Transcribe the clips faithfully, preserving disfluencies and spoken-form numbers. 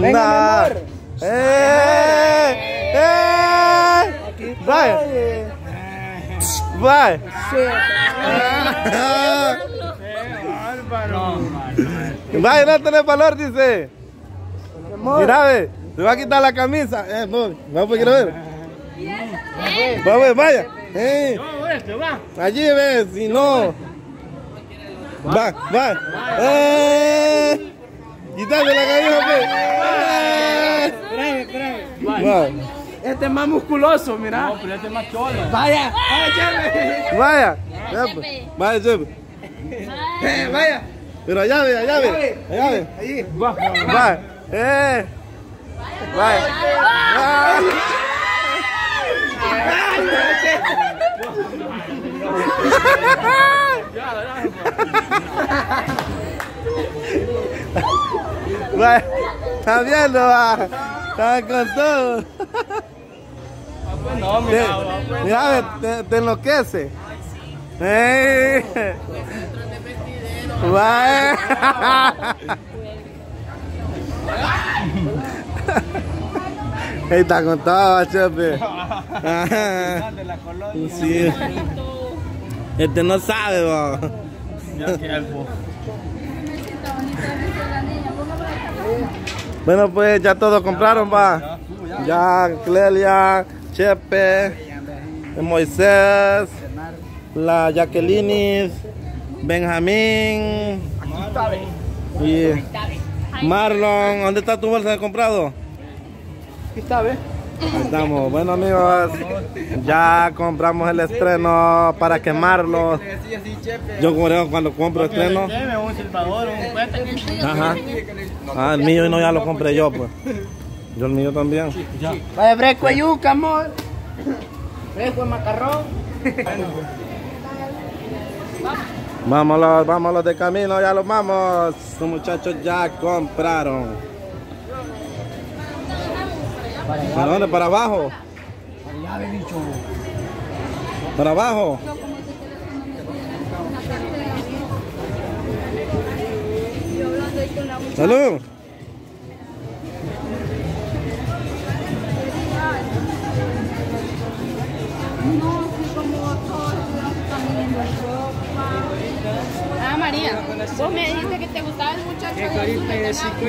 Venga, nah. mi amor. ¡Eh! ¡Eh! Vaya. Vaya. Vaya, no tenés valor, dice. Mira, ve, te va a quitar la camisa. Eh, voy, vamos, quiero ver. Vamos, vaya. Eh. Allí ves, si no. Va, va. Eh. Quítame la camisa, pues. Espérame, espérame. Va. Este es más musculoso, mira. No, pero este es más cholo. Vaya, vaya, chefe. Vaya. Vaya, chefe. Eh, vaya. Pero allá ve, allá ve. Allá ve. Ahí. Va. Va. Eh. Vaya. Ah. Vaya. Está viendo, va. Está con todo. No, Te, mira, mira, ve, te, te enloquece. ¡Ey! Vaya. Ahí está con todo, chefe. Ajá. Sí. Este no sabe, va. Ya que algo. Bueno, pues ya todos compraron, va. Ya Clelia, Chepe, Moisés, la Jacqueline, Benjamín y Marlon. ¿Dónde está tu bolsa de comprado? Aquí está, ¿ves? Ahí estamos. Bueno, amigos, ya compramos el estreno para quemarlo. Yo creo cuando compro estreno. Un silbador, un cuenta. Ajá. Ah, el mío no, ya lo compré yo, pues. Yo el mío también. Vaya, fresco de yuca, amor. Fresco de macarrón. Vámonos, vámonos de camino, ya los vamos. Los muchachos ya compraron. ¿Para dónde? ¿Para abajo? Allá, bicho. ¿Para abajo? ¡Salud! Ah, María, vos me dijiste que te gustaba el muchacho de azul de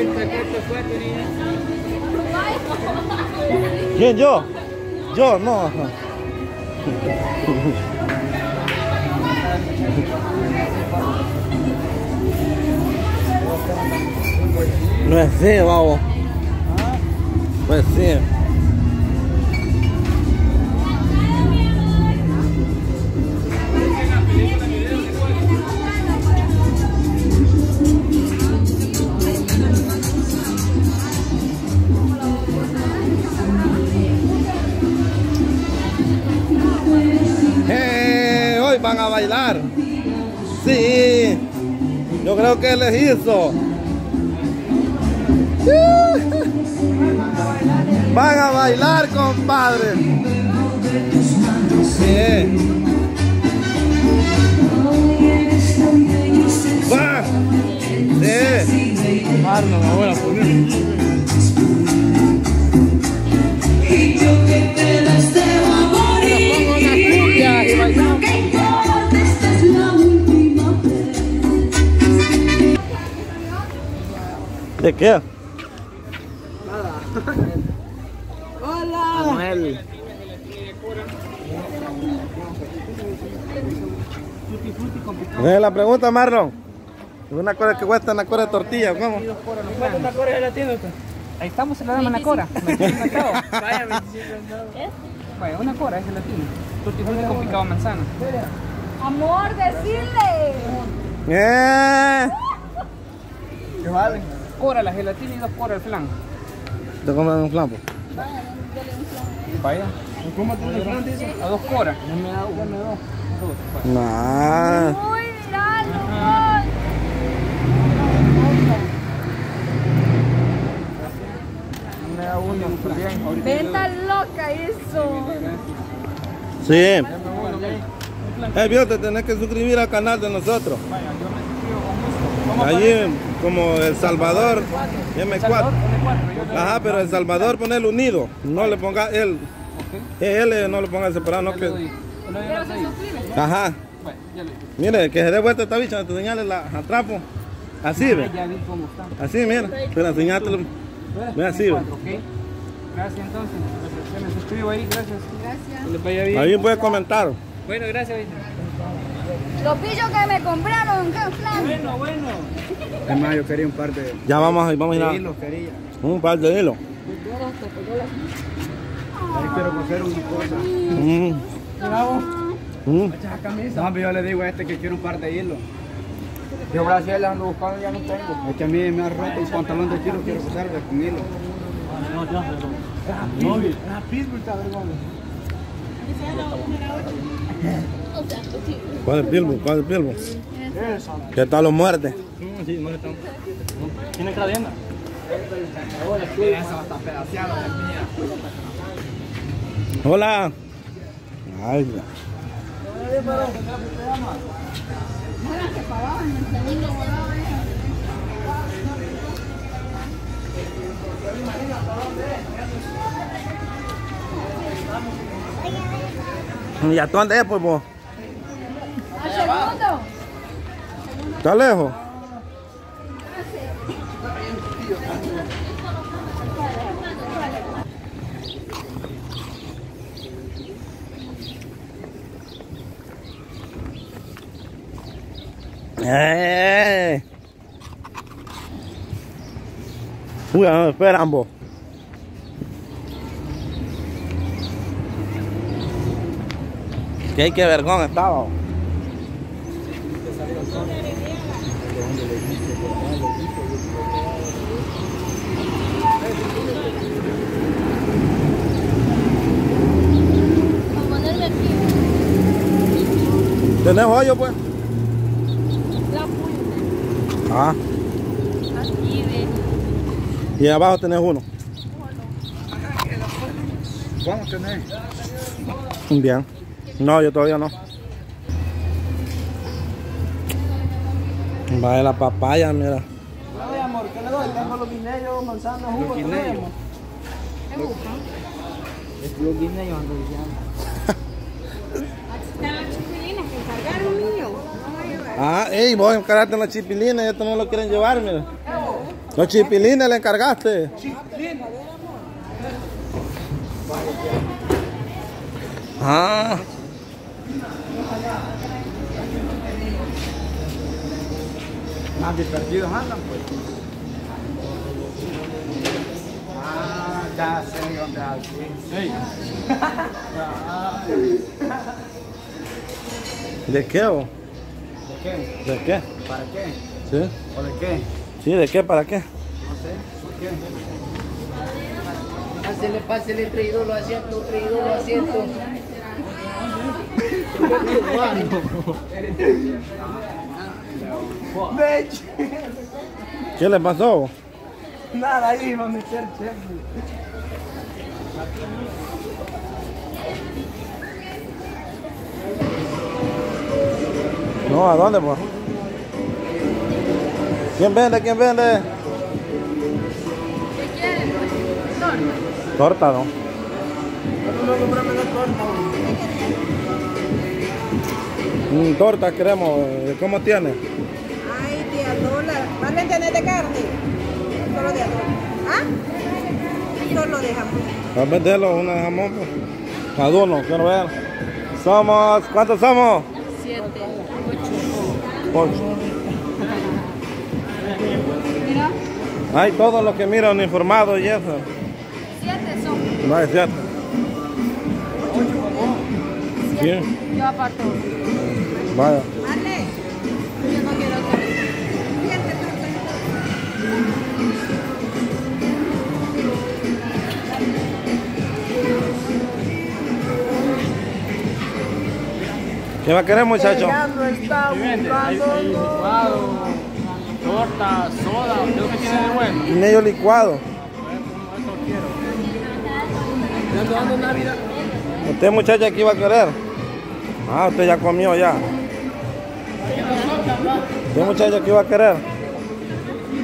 ¿Quién, yo? Yo, no. No es así, babo. Pues sí. Eh, hoy van a bailar. Sí. Yo creo que les hizo. Van a bailar, compadre. Sí. Va. Sí. Marlon, ahora poner. ¿De qué? Hola. Manuel. ¿Ves la pregunta, Marlon? Una cosa que cuesta una cora de tortilla, ¿cómo? ¿Cuánto una cora de la tienda? Ahí estamos en la dama Nacora. Vaya, veinticinco. Vaya, una cora es gelatina. Tutti frutti con picado de manzana. Amor, decirle. Eh. ¿Qué vale? Cora la gelatina y dos coras el flan. ¿Te compran un flampo? Vaya. ¿Cómo te lo flan, dice? A dos coras. Dame dos. Dame dos. Dos. Nah. Uy, miralo, amor. Me da uno, muy bien. Venta loca eso. Sí. Eh, vio, te tenés que suscribir al canal de nosotros. Vaya, yo me suscribo con gusto. Allí como El Salvador, eme cuatro. Ajá, pero El Salvador ponerlo unido. No le ponga él. Él no le ponga separado, no que. Pero se suscribe. Ajá. Mire, que se dé vuelta esta bicha, te señale la atrapo. Así, ve. Ya vi cómo está. Así, mira. Pero enseñátelo. Ve así, ve. Gracias entonces. Se me suscribo ahí, gracias. Gracias. Que les vaya bien. Ahí puede comentar. Bueno, gracias. Los pillos que me compraron, ¿qué plan? Bueno, bueno. Es más, yo quería un par de Ya vamos, vamos a ir a hilos, quería. un par de hilo. Ahí quiero coser una cosa. Mm. Mm. Esa camisa. No, pero yo le digo a este que quiero un par de hilos. Yo gracias, le ando buscando y ya no tengo. Es que a mí me ha roto un pantalón de tiro, quiero coser con hilo. No, ya, No, ah, Pittsburgh está vergüenza. ¿Cuál es Pilbo? ¿Cuál es Pilbo? ¿Qué tal los muertes? Sí, no estamos. ¿Tiene cadena? Esa va a estar pedaceada, es mía. Hola. Ay, ya. ¿Y a dónde es, pues, vos? Al segundo. ¿Está lejos? ¡Eh! Uy, no me esperan, vos. ¿Qué, qué vergón estaba? ¿Tenés hoyo, pues? Ah. Aquí de. Y abajo tenés uno. ¿Cómo tenés? Bien. No, yo todavía no. Vaya la papaya, mira. Ay, amor, ¿qué le doy? Tengo los guineos, manzanas, jugo. Los guineos. ¿Te gusta? Los guineos ando diciendo. Están las chipilinas que encargaron, niño. Ah, ey, vos encargaste en la chipilina y esto no lo quieren llevar, mira. Los chipilines le encargaste. Ah. Más divertidos andan, pues. Ah, ya sé dónde así. ¿De qué, vos? ¿De qué? ¿De qué? ¿Para qué? ¿Sí? ¿O de qué? ¿Sí? ¿De qué? ¿Para qué? No sé. ¿Por qué? Pásele, pásele, traído los asientos, traído los asientos. ¿Qué le pasó? Nada, ahí va a meter cheque. No, ¿a dónde, pues? ¿Quién vende? ¿Quién vende? ¿Qué quieren? Torta, ¿no? No comprame la torta. Mm, torta queremos. ¿Cómo tiene? Ay, tía Lola, ¿van a tener de carne? Solo de atún. ¿Ah? Solo de jamón. Va a venderlo una de jamón, pues. Cada uno, quiero ver. Somos, ¿cuántos somos? Siete. Ocho. Mira, Hay todos los que miran uniformados y eso. siete son. No es cierto. Siete. Sí. Yo aparto. Vaya. Ale, Yo no quiero otra vez. fíjate, torta. ¿Qué va a querer, muchacho? Ya no está ¿Qué vende? Hay, buscando. hay licuado, torta, soda, ¿qué es lo que tiene de bueno? Guineo licuado. Eso quiero. Ya ando dando Navidad. ¿Usted, muchacha, qué iba a querer? Ah, usted ya comió ya. ¿Usted, muchacha, qué iba a querer?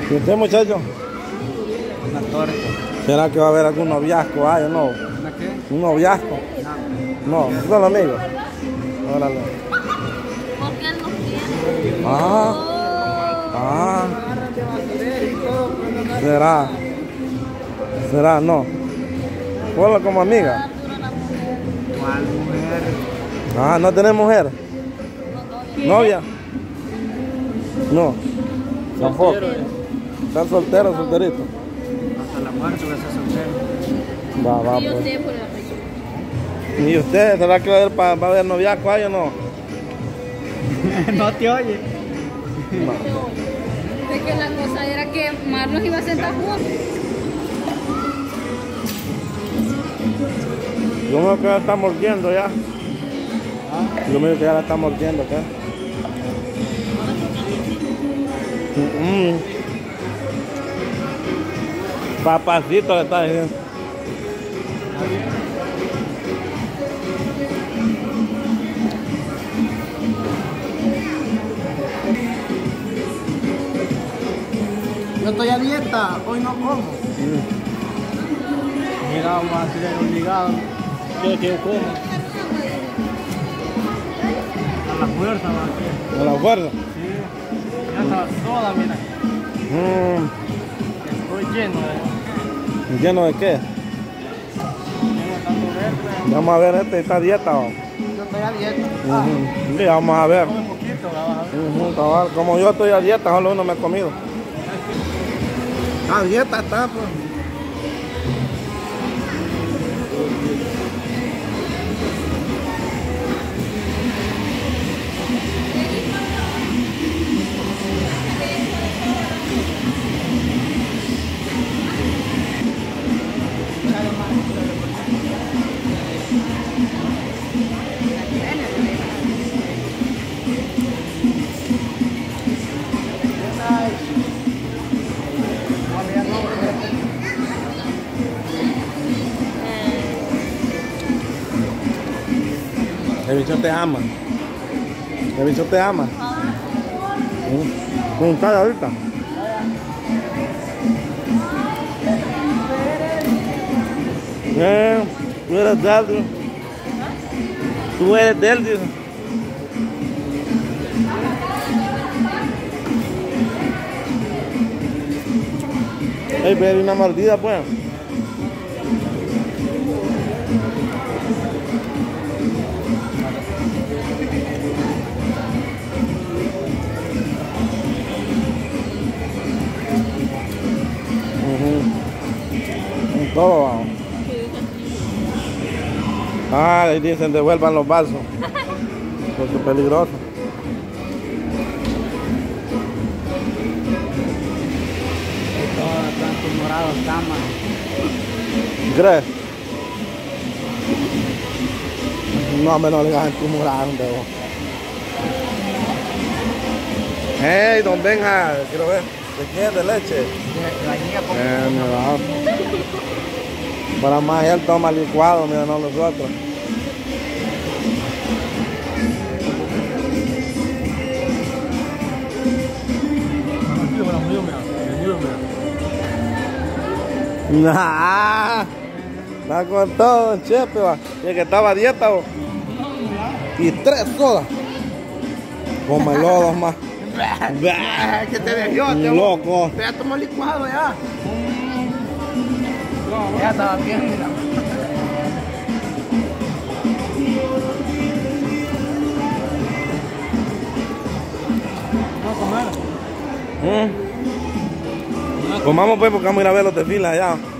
¿Y usted, muchacho? Una torta. ¿Será que va a haber algún noviazgo ahí o no? ¿Una qué? ¿Un noviazgo? No, son amigos. Órale. Porque él no quiere. Ah, ah. ¿Será? ¿Será? No. Ponla como amiga. ¿Cuál mujer? Ah, ¿no tenés mujer? ¿Novia? No. Tampoco. ¿Están solteros, solteritos? Hasta la muerte voy a ser soltero. Va, va, Y yo pues. sé por el apellido. ¿Y usted? ¿Será que va a haber, pa- va a haber noviazgo ahí o no? No te oye. De que la cosa era que Mar nos iba a sentar juntos. Yo me veo que ya está mordiendo ya. Yo me veo que ya la está mordiendo, ¿qué? Mm -mm. Papacito le está diciendo. Yo estoy a dieta, hoy no como. Mira, vamos a ser obligados. ¿Qué que yo como? A la fuerza, va. ¿A la fuerza? Sí. Ya está toda, mira. Mm. Estoy lleno de... ¿Lleno de qué? Lleno tanto verde. Vamos a ver, este está a dieta. ¿O? Yo estoy a dieta. Ujú. Sí, vamos a ver. Un poquito, va a ver. Ujú, cabal. Como yo estoy a dieta, solo uno me ha comido. A dieta está, pues. El bicho te ama. El bicho te ama. ¿Mm? ¿Cómo estás ahorita? Eh, tú eres de él, tío. Tú eres de él, tío. Ey, pero una mordida, pues. En todo vamos. Ah, ahí dicen devuelvan los vasos. Porque es peligroso. Todos están morados, camas. ¿Crees? No, me no le hagan acumular, debo. Hey, don Benja, quiero ver. ¿De qué es de leche? Eh, mira. Para más él toma licuado, mira, no nosotros. Nah, está con todo, don Chepe, va. Y el que estaba a dieta, va. Y tres sodas. Come lodos más. ¿Qué te dejó? Te Loco. ya tomó licuado ya. Ya estaba bien, mira. ¿Mm? Comamos pues porque vamos a ir a ver los desfiles allá.